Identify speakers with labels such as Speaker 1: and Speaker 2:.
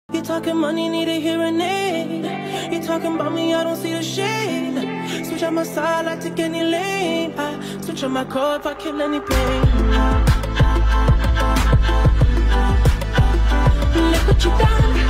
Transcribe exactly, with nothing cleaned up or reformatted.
Speaker 1: You talking money, need a hearing aid. You talking about me, I don't see the shade. Switch on my side, I take any lane. I switch on my car if I kill any pain. Look what you done.